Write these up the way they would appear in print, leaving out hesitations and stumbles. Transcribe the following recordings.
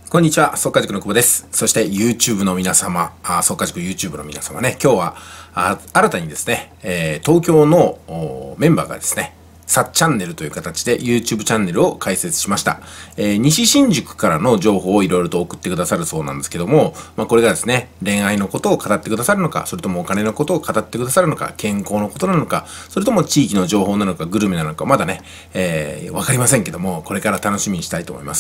こんにちは、速稼塾の久保です。そして YouTube の皆様、速稼塾 YouTube の皆様ね、今日は新たにですね、東京のメンバーがですね、さっチャンネルという形で YouTube チャンネルを開設しました。西新宿からの情報をいろいろと送ってくださるそうなんですけども、これがですね、恋愛のことを語ってくださるのか、それともお金のことを語ってくださるのか、健康のことなのか、それとも地域の情報なのか、グルメなのか、まだね、わかりませんけども、これから楽しみにしたいと思います。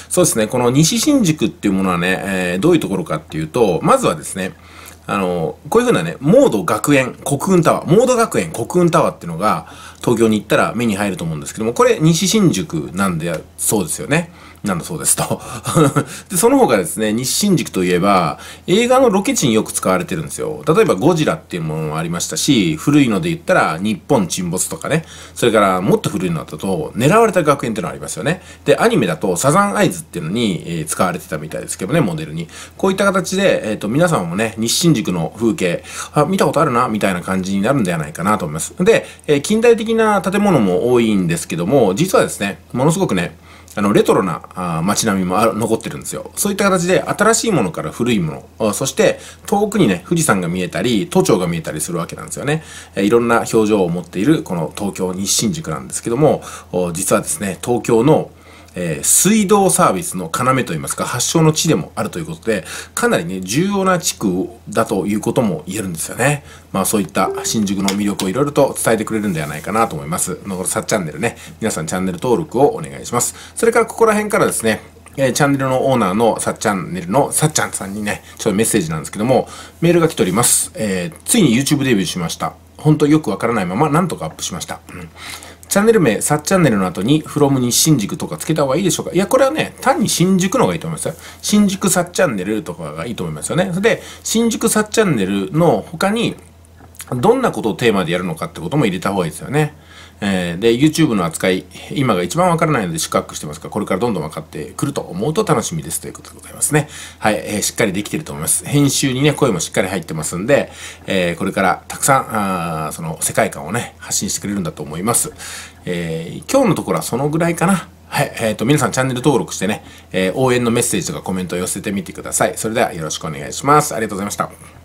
そうですね、この西新宿っていうものはね、どういうところかっていうと、まずはですね、こういうふうなね、モード学園国運タワー、モード学園国運タワーっていうのが、東京に行ったら目に入ると思うんですけども、これ西新宿なんで、そうですよね。なんだそうですと。で、その他ですね、西新宿といえば、映画のロケ地によく使われてるんですよ。例えばゴジラっていうものもありましたし、古いので言ったら日本沈没とかね、それからもっと古いのだと、狙われた学園っていうのがありますよね。で、アニメだとサザンアイズっていうのに、使われてたみたいですけどね、モデルに。こういった形で、皆様もね、西新宿の風景、見たことあるな、みたいな感じになるんではないかなと思います。で、近代的な建物も多いんですけども、実はですね、ものすごくね、レトロな街並みも残ってるんですよ。そういった形で新しいものから古いもの、そして遠くにね、富士山が見えたり、都庁が見えたりするわけなんですよね。いろんな表情を持っているこの東京西新宿なんですけども、実はですね、東京の水道サービスの要といいますか、発祥の地でもあるということで、かなりね、重要な地区だということも言えるんですよね。そういった新宿の魅力をいろいろと伝えてくれるんではないかなと思います。このさっチャンネルね、皆さんチャンネル登録をお願いします。それからここら辺からですね、チャンネルのオーナーのさっチャンネルのさっちゃんさんにね、ちょっとメッセージなんですけども、メールが来ております。ついに YouTube デビューしました。本当よくわからないままなんとかアップしました。チャンネル名、さっチャンネルの後に、from に新宿とかつけた方がいいでしょうか。いや、これはね、単に新宿の方がいいと思いますよ。新宿さっチャンネルとかがいいと思いますよね。それで、新宿さっチャンネルの他に、どんなことをテーマでやるのかってことも入れた方がいいですよね。で、YouTube の扱い、今が一番わからないので四角くしてますが、これからどんどん分かってくると思うと楽しみですということでございますね。はい、しっかりできてると思います。編集にね、声もしっかり入ってますんで、これからたくさん、その世界観をね、発信してくれるんだと思います。今日のところはそのぐらいかな。はい、皆さんチャンネル登録してね、応援のメッセージとかコメントを寄せてみてください。それではよろしくお願いします。ありがとうございました。